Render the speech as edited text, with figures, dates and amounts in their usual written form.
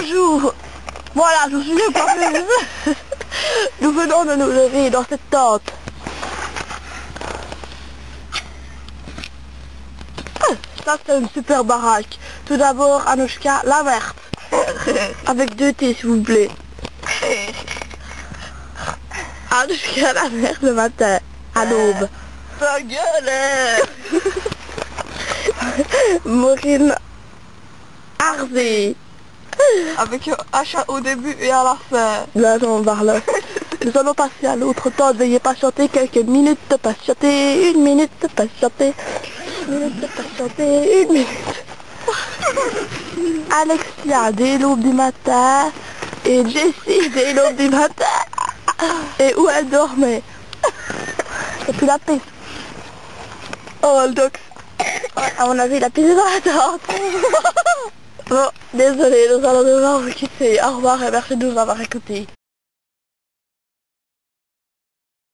Bonjour. Voilà, je suis les coiffeuses. Nous venons de nous lever dans cette tente. Ça c'est une super baraque. Tout d'abord, Anouchka, la verte. Avec 2 T s'il vous plaît. Anouchka, la verte le matin, à l'aube. Ta gueule. Maureen Arzé. Avec un H au début et à la fin. Là, on parle. Nous allons passer à l'autre temps. Veuillez patienter quelques minutes. Patienter, 1 minute. Patienter, 1 minute. Patienter, 1 minute. Alexia, dès l'aube du matin. Et Jessie, dès l'aube du matin. Et où elle dormait. Et puis la pisse. Oh, le doc. À mon avis, il a pissé dans la tente. Bon, désolé, nous allons devoir vous quitter. Au revoir et merci de nous avoir écoutés.